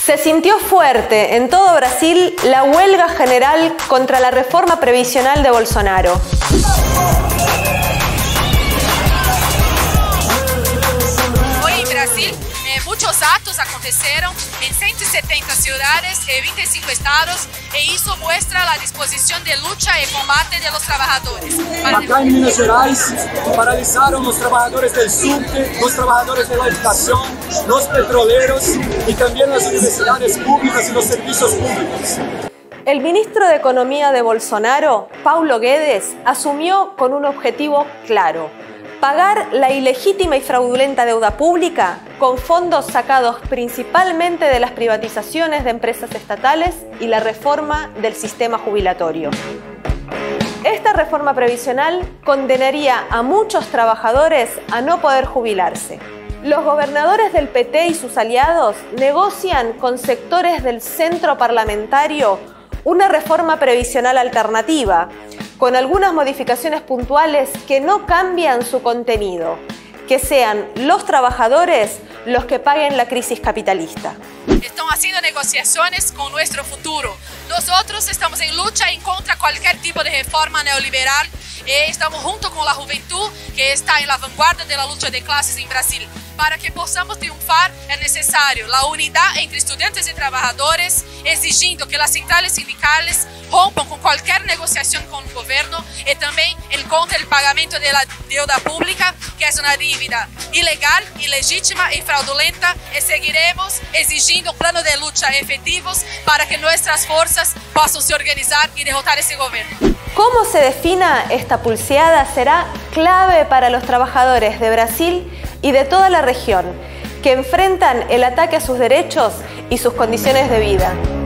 Se sintió fuerte en todo Brasil la huelga general contra la reforma previsional de Bolsonaro. Hoy en Brasil, muchos actos aconteceram en 170 ciudades y 25 estados, y eso muestra la disposición de lucha y combate de los trabajadores. Acá en Minas Gerais paralizaron los trabajadores del subte, los trabajadores de la educación, los petroleros y también las universidades públicas y los servicios públicos. El ministro de Economía de Bolsonaro, Paulo Guedes, asumió con un objetivo claro: pagar la ilegítima y fraudulenta deuda pública con fondos sacados principalmente de las privatizaciones de empresas estatales y la reforma del sistema jubilatorio. Esta reforma previsional condenaría a muchos trabajadores a no poder jubilarse. Los gobernadores del PT y sus aliados negocian con sectores del centro parlamentario una reforma previsional alternativa, con algunas modificaciones puntuales que no cambian su contenido, que sean los trabajadores los que paguen la crisis capitalista. Están haciendo negociaciones con nuestro futuro. Nosotros estamos en lucha en contra de cualquier tipo de reforma neoliberal y estamos junto con la juventud que está en la vanguardia de la lucha de clases en Brasil. Para que possamos triunfar é necessário a unidade entre estudantes e trabalhadores, exigindo que as centrais sindicais rompam com qualquer negociação com o governo e também contra o pagamento da dívida pública, que é uma dívida ilegal, ilegítima e fraudulenta, e seguiremos exigindo um plano de luta efetivos para que nossas forças possam se organizar e derrotar esse governo. Cómo se defina esta pulseada será clave para los trabajadores de Brasil y de toda la región, que enfrentan el ataque a sus derechos y sus condiciones de vida.